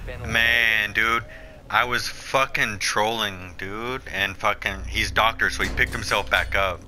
Man, dude, I was fucking trolling, dude, and fucking, he's doctor, so he picked himself back up.